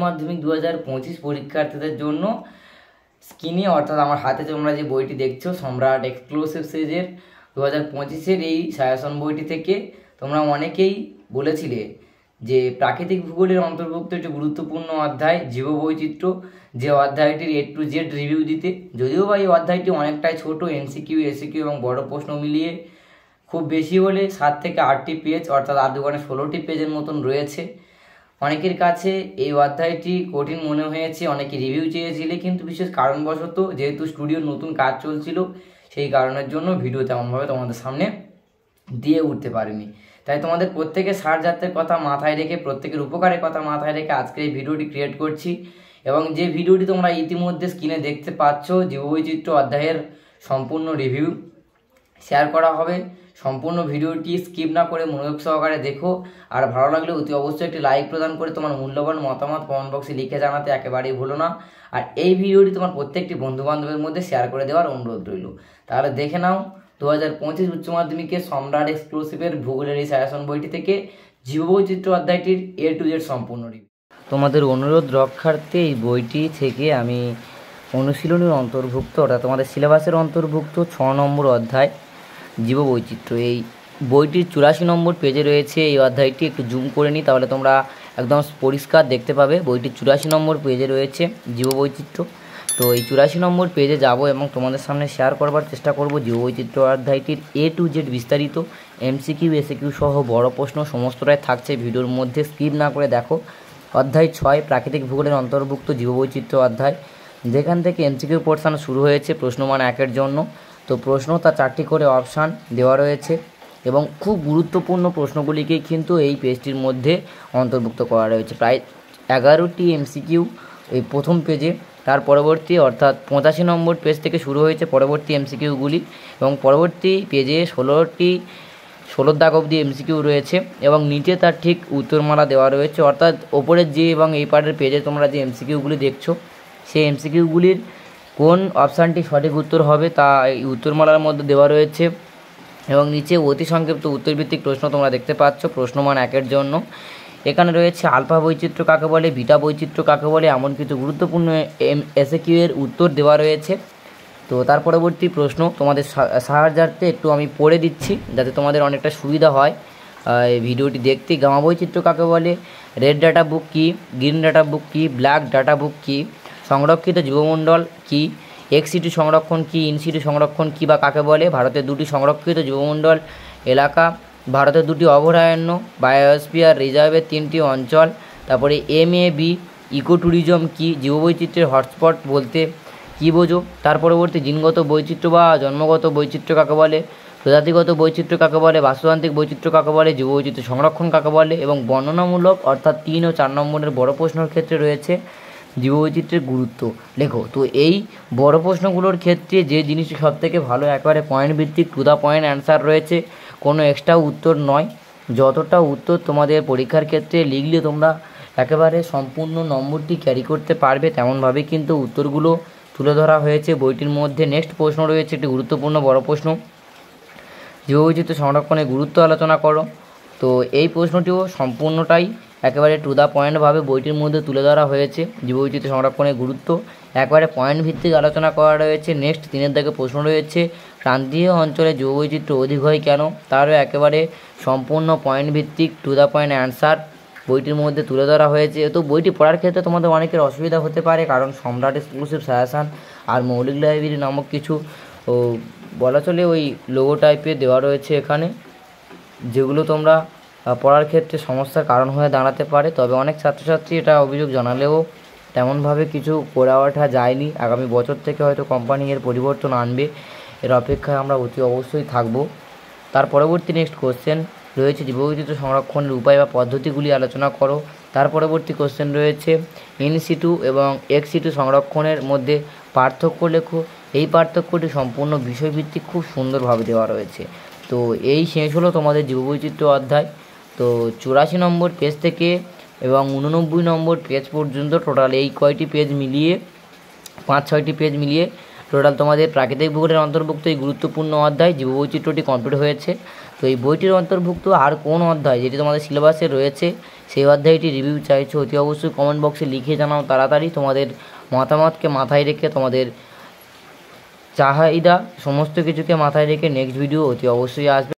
মাধ্যমিক 2025 পরীক্ষার্থীদের জন্য স্ক্রিনে অর্থাৎ আমার হাতে তোমরা যে বইটি দেখছো সম্রাট এক্সক্লুসিভ সিরিজের 2025-এর এই সাজেশন বইটি থেকে তোমরা অনেকেই বলেছিলে যে প্রাকৃতিক ভূগোলের অন্তর্ভুক্ত একটি গুরুত্বপূর্ণ অধ্যায় জীববৈচিত্র্য, যে অধ্যায়টির A to Z রিভিউ দিতে। যদিও বা এই অধ্যায়টি অনেকটাই ছোট, এমসিকিউ, এসিকিউ এবং বড় প্রশ্ন মিলিয়ে খুব বেশি হলে 7 থেকে 8টি পেজ অর্থাৎ 8 দুগুণে 16টি পেজের মতন রয়েছে। অনেকের কাছে এই অধ্যায়টি কঠিন মনে হয়েছে, অনেকে রিভিউ চেয়েছিলে, কিন্তু বিশেষ কারণবশত যেহেতু স্টুডিওর নতুন কাজ চলছিল সেই কারণের জন্য ভিডিও তেমনভাবে তোমাদের সামনে দিয়ে উঠতে পারিনি। তাই তোমাদের প্রত্যেকের সাহায্যার্থের কথা মাথায় রেখে, প্রত্যেকের উপকারের কথা মাথায় রেখে আজকে এই ভিডিওটি ক্রিয়েট করছি। এবং যে ভিডিওটি তোমরা ইতিমধ্যে স্ক্রিনে দেখতে পাচ্ছ, জীববৈচিত্র্য অধ্যায়ের সম্পূর্ণ রিভিউ শেয়ার করা হবে। সম্পূর্ণ ভিডিওটি স্কিপ না করে মনোযোগ সহকারে দেখো। আর ভালো লাগলে অতি অবশ্যই একটি লাইক প্রদান করে তোমার মূল্যবান মতামত কমেন্ট বক্সে লিখে জানাতে একেবারেই ভুলো না। আর এই ভিডিওটি তোমার প্রত্যেকটি বন্ধুবান্ধবের মধ্যে শেয়ার করে দেওয়ার অনুরোধ রইল। তাহলে দেখে নাও 2025 উচ্চ মাধ্যমিকের সম্রাট এক্সক্লুসিভের ভূগোলের এই সাজেশন বইটি থেকে জীববৈচিত্র্য অধ্যায়টির A to Z সম্পূর্ণ রিভিউ। তোমাদের অনুরোধ রক্ষার্থে এই বইটি থেকে আমি অনুশীলনীর অন্তর্ভুক্ত অর্থাৎ তোমাদের সিলেবাসের অন্তর্ভুক্ত 6 নম্বর অধ্যায় জীববৈচিত্র্য, এই বইটির 84 নম্বর পেজে রয়েছে এই অধ্যায়টি। একটু জুম করে নিই তাহলে তোমরা একদম পরিষ্কার দেখতে পাবে। বইটির 84 নম্বর পেজে রয়েছে জীববৈচিত্র্য। তো এই 84 নম্বর পেজে যাব এবং তোমাদের সামনে শেয়ার করবার চেষ্টা করব জীববৈচিত্র্য অধ্যায়টির A to Z বিস্তারিত এমসিকিউ, এসিকিউ সহ বড় প্রশ্ন সমস্তটাই থাকছে ভিডিওর মধ্যে। স্কিপ না করে দেখো। অধ্যায় 6 প্রাকৃতিক ভূগোলের অন্তর্ভুক্ত জীববৈচিত্র্য অধ্যায়, যেখান থেকে এমসিকিউ পোর্শন শুরু হয়েছে প্রশ্নমান 1-এর জন্য। তো প্রশ্ন তার 4টি করে অপশান দেওয়া রয়েছে এবং খুব গুরুত্বপূর্ণ প্রশ্নগুলিকেই কিন্তু এই পেজটির মধ্যে অন্তর্ভুক্ত করা রয়েছে। প্রায় 11টি এমসিকিউ এই প্রথম পেজে, তার পরবর্তী অর্থাৎ 85 নম্বর পেজ থেকে শুরু হয়েছে পরবর্তী এমসিকিউগুলি এবং পরবর্তী পেজে 16 দাগ অবধি এমসিকিউ রয়েছে এবং নিচে তার ঠিক উত্তরমালা দেওয়া রয়েছে। অর্থাৎ ওপরের যে এবং এই পার্টের পেজে তোমরা যে এমসিকিউগুলি দেখছো সেই এমসিকিউগুলির কোন অপশানটি সঠিক উত্তর হবে তা এই উত্তরমালার মধ্যে দেওয়া রয়েছে এবং নিচে অতি সংক্ষিপ্ত উত্তরভিত্তিক প্রশ্ন তোমরা দেখতে পাচ্ছ প্রশ্নমান 1-এর জন্য। এখানে রয়েছে আলফা বৈচিত্র্য কাকে বলে, বিটা বৈচিত্র্য কাকে বলে, এমন কিছু গুরুত্বপূর্ণ এসিকিউ এর উত্তর দেওয়া রয়েছে। তো তার পরবর্তী প্রশ্ন তোমাদের সাহায্যার্থে একটু আমি পড়ে দিচ্ছি যাতে তোমাদের অনেকটা সুবিধা হয় এই ভিডিওটি দেখতে। গামা বৈচিত্র্য কাকে বলে, রেড ডাটা বুক কী, গ্রিন ডাটা বুক কী, ব্ল্যাক ডাটা বুক কী, সংরক্ষিত জীবমণ্ডল কী, এক্স-সিটু সংরক্ষণ কী, ইন-সিটু সংরক্ষণ কী বা কাকে বলে, ভারতের 2টি সংরক্ষিত জীবমণ্ডল এলাকা, ভারতের 2টি অভয়ারণ্য, বায়োস্ফিয়ার রিজার্ভের 3টি অঞ্চল, তারপরে MAB ইকো ট্যুরিজম কী, জীববৈচিত্র্যের হটস্পট বলতে কী বোঝো, তার পরবর্তী জিনগত বৈচিত্র্য বা জন্মগত বৈচিত্র্য কাকে বলে, প্রজাতিগত বৈচিত্র্য কাকে বলে, বাস্তুতান্ত্রিক বৈচিত্র্য কাকে বলে, জীববৈচিত্র্য সংরক্ষণ কাকে বলে এবং বর্ণনামূলক অর্থাৎ 3 ও 4 নম্বরের বড় প্রশ্নের ক্ষেত্রে রয়েছে জীববৈচিত্র্যের গুরুত্ব লেখো। তো এই বড় প্রশ্নগুলোর ক্ষেত্রে যে জিনিসটি সবথেকে ভালো, একেবারে পয়েন্ট ভিত্তিক টু দ্য পয়েন্ট অ্যান্সার রয়েছে, কোনো এক্সট্রা উত্তর নয়। যতটা উত্তর তোমাদের পরীক্ষার ক্ষেত্রে লিখলে তোমরা একেবারে সম্পূর্ণ নম্বরটি ক্যারি করতে পারবে তেমনভাবে কিন্তু উত্তরগুলো তুলে ধরা হয়েছে বইটির মধ্যে। নেক্সট প্রশ্ন রয়েছে একটি গুরুত্বপূর্ণ বড় প্রশ্ন, জীববৈচিত্র্য সংরক্ষণের গুরুত্ব আলোচনা করো। তো এই প্রশ্নটিও সম্পূর্ণটাই একেবারে টু দ্য পয়েন্টভাবে বইটির মধ্যে তুলে ধরা হয়েছে। জীববৈচিত্র্য সংরক্ষণের গুরুত্ব একেবারে পয়েন্ট ভিত্তিক আলোচনা করা রয়েছে। নেক্সট 3-এর দাগে প্রশ্ন রয়েছে, ক্রান্তীয় অঞ্চলে জীববৈচিত্র্য অধিক হয় কেন, তারও একেবারে সম্পূর্ণ পয়েন্ট ভিত্তিক টু দ্য পয়েন্ট অ্যান্সার বইটির মধ্যে তুলে ধরা হয়েছে। তো বইটি পড়ার ক্ষেত্রে তোমাদের অনেকের অসুবিধা হতে পারে, কারণ সম্রাট এক্সক্লুসিভ সাজেশন আর মৌলিক লাইব্রেরি নামক কিছু বলা চলে ওই লোগো টাইপের দেওয়া রয়েছে এখানে, যেগুলো তোমরা পড়ার ক্ষেত্রে সমস্যার কারণ হয়ে দাঁড়াতে পারে। তবে অনেক ছাত্রছাত্রী এটা অভিযোগ জানালেও তেমনভাবে কিছু করে ওঠা যায়নি। আগামী বছর থেকে হয়তো কোম্পানি এর পরিবর্তন আনবে, এর অপেক্ষায় আমরা অতি অবশ্যই থাকব। তার পরবর্তী নেক্সট কোশ্চেন রয়েছে, জীববৈচিত্র্য সংরক্ষণের উপায় বা পদ্ধতিগুলি আলোচনা করো। তার পরবর্তী কোশ্চেন রয়েছে, ইন-সিটু এবং এক্স-সিটু সংরক্ষণের মধ্যে পার্থক্য লেখো। এই পার্থক্যটি সম্পূর্ণ বিষয়ভিত্তিক খুব সুন্দরভাবে দেওয়া রয়েছে। তো এই শেষ হলো তোমাদের জীববৈচিত্র্য অধ্যায়। তো 84 নম্বর পেজ থেকে এবং 89 নম্বর পেজ পর্যন্ত টোটাল এই কয়টি পেজ মিলিয়ে 5-6টি পেজ মিলিয়ে টোটাল তোমাদের প্রাকৃতিক ভূগোলের অন্তর্ভুক্ত এই গুরুত্বপূর্ণ অধ্যায় জীববৈচিত্র্যটি কমপ্লিট হয়েছে। তো এই বইটির অন্তর্ভুক্ত আর কোন অধ্যায় যেটি তোমাদের সিলেবাসে রয়েছে সেই অধ্যায়টি রিভিউ চাইছো অতি অবশ্যই কমেন্ট বক্সে লিখে জানাও তাড়াতাড়ি। তোমাদের মতামতকে মাথায় রেখে, তোমাদের চাহিদা সমস্ত কিছুকে মাথায় রেখে নেক্সট ভিডিও অতি অবশ্যই আসবে।